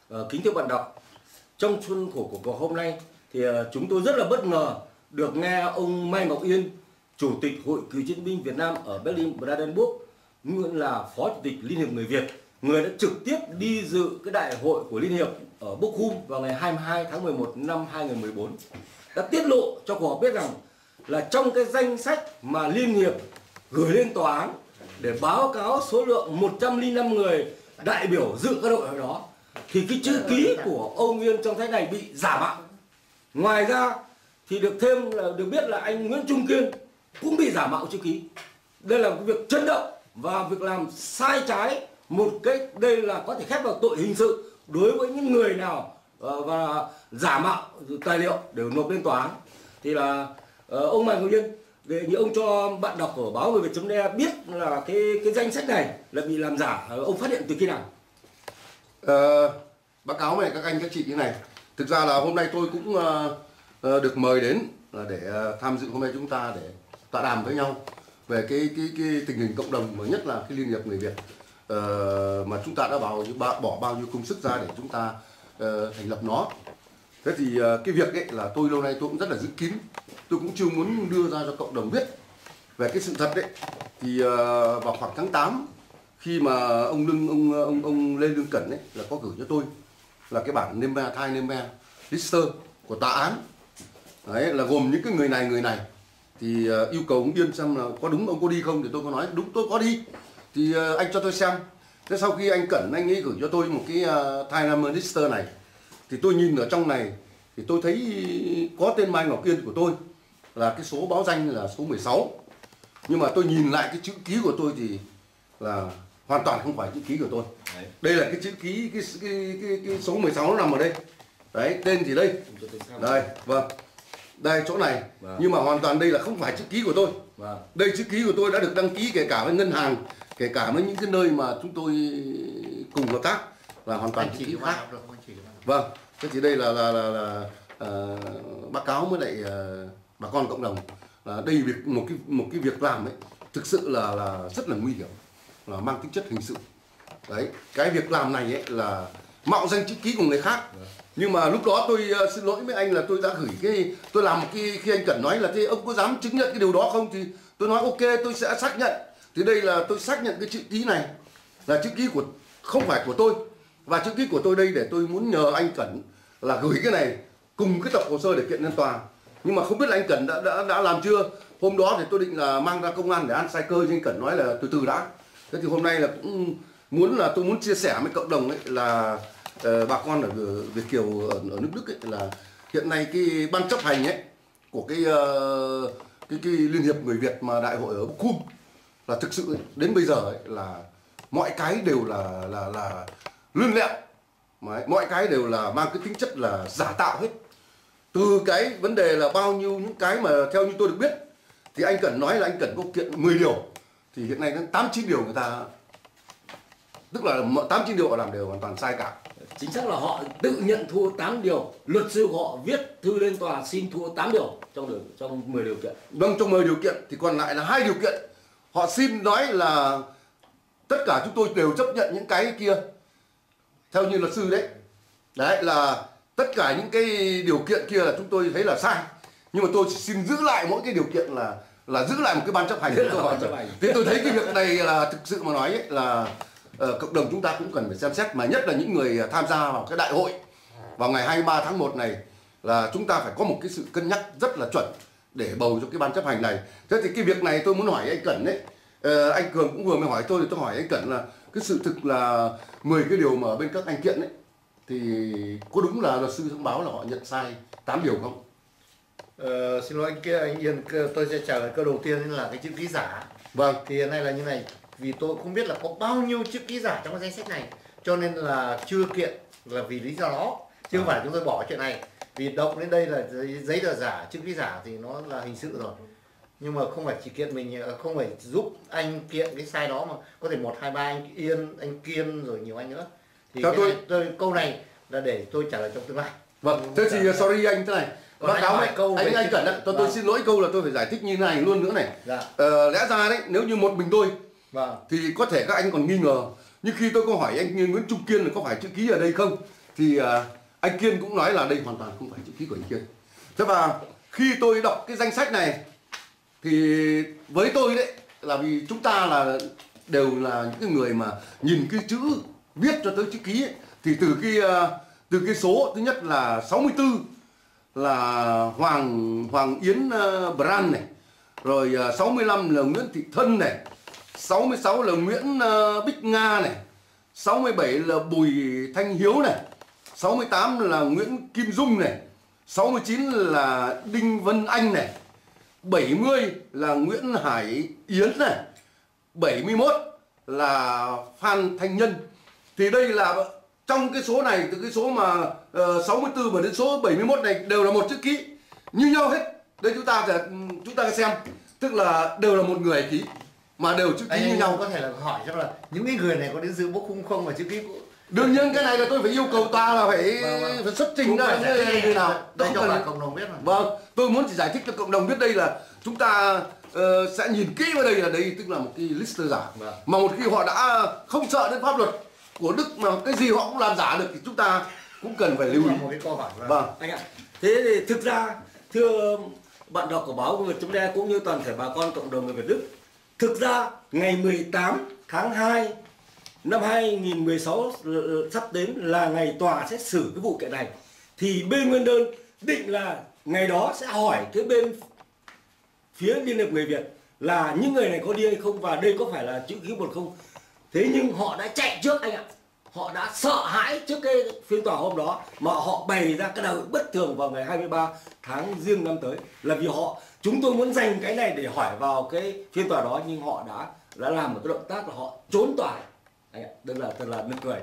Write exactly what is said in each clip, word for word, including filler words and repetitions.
Uh, kính thưa bạn đọc, trong khuôn khổ của cuộc hôm nay thì uh, chúng tôi rất là bất ngờ được nghe ông Mai Ngọc Yên, Chủ tịch Hội Cựu chiến binh Việt Nam ở Berlin Brandenburg, nguyên là Phó Chủ tịch Liên hiệp Người Việt, người đã trực tiếp đi dự cái đại hội của Liên hiệp ở Bochum vào ngày hai mươi hai tháng mười một năm hai nghìn không trăm mười bốn, đã tiết lộ cho cuộc họp biết rằng là trong cái danh sách mà Liên hiệp gửi lên tòa án để báo cáo số lượng một trăm lẻ năm người đại biểu dự các đại hội đó thì cái chữ ký của ông Yên trong sách này bị giả mạo. Ngoài ra thì được thêm là được biết là anh Nguyễn Trung Kiên cũng bị giả mạo chữ ký. Đây là một việc chấn động và việc làm sai trái, một cái đây là có thể khép vào tội hình sự đối với những người nào uh, và giả mạo tài liệu để nộp lên tòa án. Thì là uh, ông Mai Ngọc Yên đề nghị ông cho bạn đọc ở báo Người Việt chấm de biết là cái cái danh sách này là bị làm giả, uh, ông phát hiện từ khi nào? Uh, báo cáo này các anh các chị như này, thực ra là hôm nay tôi cũng uh, uh, được mời đến là để uh, tham dự hôm nay chúng ta để tọa đàm với nhau về cái cái cái tình hình cộng đồng, mới nhất là cái Liên hiệp Người Việt uh, mà chúng ta đã bảo bỏ bao nhiêu công sức ra để chúng ta uh, thành lập nó. Thế thì uh, cái việc ấy là tôi lâu nay tôi cũng rất là giữ kín, tôi cũng chưa muốn đưa ra cho cộng đồng biết về cái sự thật đấy. Thì uh, vào khoảng tháng tám khi mà ông Lương ông ông ông Lê Lương Cẩn ấy là có gửi cho tôi là cái bản Nehemiah Thai Nehemiah Lister của tòa án, đấy là gồm những cái người này người này thì uh, yêu cầu ông Yên xem là có đúng ông có đi không, thì tôi có nói đúng tôi có đi, thì uh, anh cho tôi xem. Thế sau khi anh Cẩn anh ấy gửi cho tôi một cái uh, Thai Nehemiah Lister này thì tôi nhìn ở trong này thì tôi thấy có tên Mai Ngọc Yên của tôi là cái số báo danh là số mười sáu, nhưng mà tôi nhìn lại cái chữ ký của tôi thì là hoàn toàn không phải chữ ký của tôi. Đấy. Đây là cái chữ ký cái cái cái, cái số mười sáu nó nằm ở đây. Đấy, tên thì đây. Đây, vâng. Đây chỗ này. Vâng. Nhưng mà hoàn toàn đây là không phải chữ ký của tôi. Vâng. Đây chữ ký của tôi đã được đăng ký kể cả với ngân hàng, kể cả với những cái nơi mà chúng tôi cùng hợp tác là hoàn toàn chữ ký khác. Vâng. Thế thì đây là là là, là uh, báo cáo với lại uh, bà con cộng đồng là đây việc một cái một cái việc làm ấy thực sự là là rất là nguy hiểm, là mang tính chất hình sự. Đấy, cái việc làm này ấy là mạo danh chữ ký của người khác. Nhưng mà lúc đó tôi uh, xin lỗi với anh là tôi đã gửi cái tôi làm một cái khi anh Cẩn nói là thế ông có dám chứng nhận cái điều đó không, thì tôi nói ok tôi sẽ xác nhận. Thì đây là tôi xác nhận cái chữ ký này là chữ ký của không phải của tôi, và chữ ký của tôi đây để tôi muốn nhờ anh Cẩn là gửi cái này cùng cái tập hồ sơ để kiện lên tòa. Nhưng mà không biết là anh Cẩn đã đã đã làm chưa. Hôm đó thì tôi định là mang ra công an để ăn sai cơ, nhưng anh Cẩn nói là từ từ đã. Thế thì hôm nay là cũng muốn là tôi muốn chia sẻ với cộng đồng ấy là uh, bà con ở Việt kiều ở, ở nước Đức ấy, là hiện nay cái ban chấp hành ấy của cái uh, cái cái Liên hiệp Người Việt mà đại hội ở Bochum là thực sự ấy, đến bây giờ ấy, là mọi cái đều là là là lươn lẹo, mọi cái đều là mang cái tính chất là giả tạo hết. Từ cái vấn đề là bao nhiêu những cái mà theo như tôi được biết thì anh Cẩn nói là anh Cẩn có kiện mười điều, thì hiện nay tám chín điều người ta, tức là tám chín điều họ làm đều hoàn toàn sai cả. Chính xác là họ tự nhận thua tám điều, luật sư họ viết thư lên tòa xin thua tám điều trong điều, trong mười điều kiện. Vâng, trong mười điều kiện thì còn lại là hai điều kiện họ xin nói là tất cả chúng tôi đều chấp nhận những cái kia theo như luật sư đấy. Đấy là tất cả những cái điều kiện kia là chúng tôi thấy là sai, nhưng mà tôi xin giữ lại mỗi cái điều kiện là là giữ lại một cái ban chấp hành. Thì tôi thấy cái việc này là thực sự mà nói ấy, là uh, cộng đồng chúng ta cũng cần phải xem xét, mà nhất là những người tham gia vào cái đại hội vào ngày hai mươi ba tháng một này là chúng ta phải có một cái sự cân nhắc rất là chuẩn để bầu cho cái ban chấp hành này. Thế thì cái việc này tôi muốn hỏi anh Cẩn đấy, uh, anh Cường cũng vừa mới hỏi tôi thì tôi hỏi anh Cẩn là cái sự thực là mười cái điều mà bên các anh kiện ấy thì có đúng là luật sư thông báo là họ nhận sai tám điều không? Ờ, xin lỗi anh kia anh Yên, tôi sẽ trả lời câu đầu tiên là cái chữ ký giả. Vâng. Thì hiện nay là như này, vì tôi không biết là có bao nhiêu chữ ký giả trong cái danh sách này, cho nên là chưa kiện là vì lý do đó, chứ không à. phải chúng tôi bỏ chuyện này. Vì động đến đây là giấy, giấy tờ giả, chữ ký giả thì nó là hình sự rồi. Nhưng mà không phải chỉ kiện mình, không phải giúp anh kiện cái sai đó, mà có thể một hai ba anh Yên, anh Kiên rồi nhiều anh nữa. Thì cái tôi... Này, tôi, câu này là để tôi trả lời trong tương lai. Vâng, thế thì sorry anh thế này. Báo cáo này, câu anh anh Cẩn ạ, tôi tôi xin lỗi câu là tôi phải giải thích như thế này luôn nữa này. Dạ. Ờ, lẽ ra đấy, nếu như một mình tôi vâng. thì có thể các anh còn nghi ngờ, nhưng khi tôi có hỏi anh Nguyễn Trung Kiên là có phải chữ ký ở đây không, thì uh, anh Kiên cũng nói là đây hoàn toàn không phải chữ ký của anh Kiên. Thế và khi tôi đọc cái danh sách này thì với tôi đấy là vì chúng ta là đều là những cái người mà nhìn cái chữ viết cho tới chữ ký ấy, thì từ cái uh, từ cái số thứ nhất là sáu mươi tư là Hoàng Hoàng Yến uh, Brand này, rồi uh, sáu mươi lăm là Nguyễn Thị Thân này, sáu mươi sáu là Nguyễn uh, Bích Nga này, sáu mươi bảy là Bùi Thanh Hiếu này, sáu mươi tám là Nguyễn Kim Dung này, sáu mươi chín là Đinh Vân Anh này, bảy mươi là Nguyễn Hải Yến này, bảy mươi mốt là Phan Thanh Nhân. Thì đây là trong cái số này, từ cái số mà uh, sáu mươi tư mà đến số bảy mươi mốt này đều là một chữ ký như nhau hết. Đây chúng ta sẽ chúng ta xem, tức là đều là một người ký mà đều chữ ký anh như nhau. có thể là hỏi chắc là những cái người này có đến dự bốc khung không và chữ ký của... Đương nhiên cái này là tôi phải yêu cầu tòa là phải, vâng, vâng. phải xuất trình ra như, như nào. Đây cho cần... cả cộng đồng biết mà. Vâng, tôi muốn chỉ giải thích cho cộng đồng biết đây là chúng ta uh, sẽ nhìn kỹ vào đây là đây tức là một cái lister giả. Vâng. Mà một khi họ đã không sợ đến pháp luật của Đức mà cái gì họ cũng làm giả được thì chúng ta cũng cần phải lưu ý. Một cái câu hỏi. Vâng. vâng. Anh ạ, thế thì thực ra thưa bạn đọc của báo Người chấm đen cũng như toàn thể bà con cộng đồng người Việt Đức, thực ra ngày mười tám tháng hai năm hai nghìn không trăm mười sáu sắp đến là ngày tòa xét xử cái vụ kiện này, thì bên nguyên đơn định là ngày đó sẽ hỏi cái bên phía Liên hiệp Người Việt là những người này có đi hay không và đây có phải là chữ ký một không. Thế nhưng họ đã chạy trước anh ạ, họ đã sợ hãi trước cái phiên tòa hôm đó mà họ bày ra cái đầu bất thường vào ngày hai mươi ba tháng Giêng năm tới, là vì họ chúng tôi muốn dành cái này để hỏi vào cái phiên tòa đó, nhưng họ đã đã làm một cái động tác là họ trốn tòa anh ạ, tức là thật là nực cười.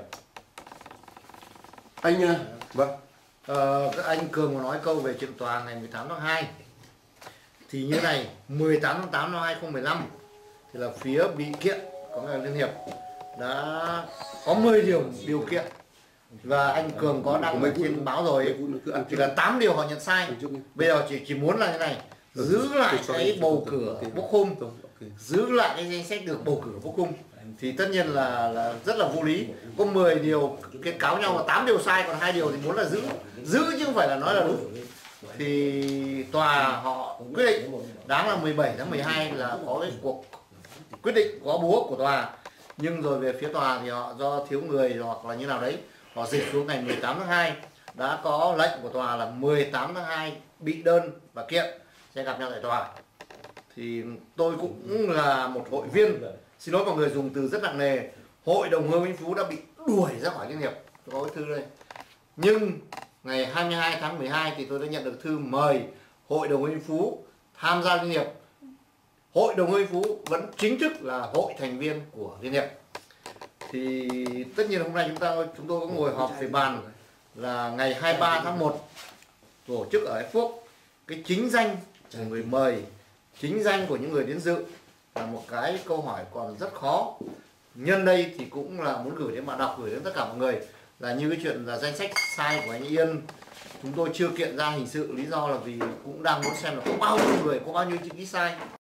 Anh uh, vâng. Ờ, các anh Cường có nói câu về chuyện tòa ngày mười tám tháng hai thì như này, mười tám tháng tám năm hai nghìn không trăm mười lăm thì là phía bị kiện có nghĩa là Liên hiệp đã có mười điều điều kiện và anh Cường có đăng ở trên báo rồi, chỉ là tám điều họ nhận sai. Bây giờ chỉ chỉ muốn là như này, giữ lại cái bầu cử bốc khung, giữ lại cái danh sách được bầu cử bốc khung thì tất nhiên là, là rất là vô lý. Có mười điều cái cáo nhau là tám điều sai, còn hai điều thì muốn là giữ giữ chứ không phải là nói là đúng. Thì tòa họ quyết định đáng là mười bảy tháng mười hai là có cái cuộc quyết định có búa của tòa, nhưng rồi về phía tòa thì họ do thiếu người hoặc là như nào đấy họ dịch xuống ngày mười tám tháng hai. Đã có lệnh của tòa là mười tám tháng hai bị đơn và kiện sẽ gặp nhau tại tòa. Thì tôi cũng là một hội viên, xin lỗi mọi người dùng từ rất nặng nề, hội đồng hương Vĩnh Phú đã bị đuổi ra khỏi Liên hiệp. Tôi có cái thư đây. Nhưng ngày hai mươi hai tháng mười hai thì tôi đã nhận được thư mời hội đồng hương Vĩnh Phú tham gia Liên hiệp. Hội đồng hương Vĩnh Phú vẫn chính thức là hội thành viên của Liên hiệp. Thì tất nhiên hôm nay chúng ta chúng tôi có ngồi họp về bàn là ngày hai mươi ba tháng một tổ chức ở Ái Phúc, cái chính danh của người mời, chính danh của những người đến dự là một cái câu hỏi còn rất khó. Nhân đây thì cũng là muốn gửi đến bạn đọc, gửi đến tất cả mọi người là như cái chuyện là danh sách sai của anh Yên, chúng tôi chưa kiện ra hình sự, lý do là vì cũng đang muốn xem là có bao nhiêu người, có bao nhiêu chữ ký sai.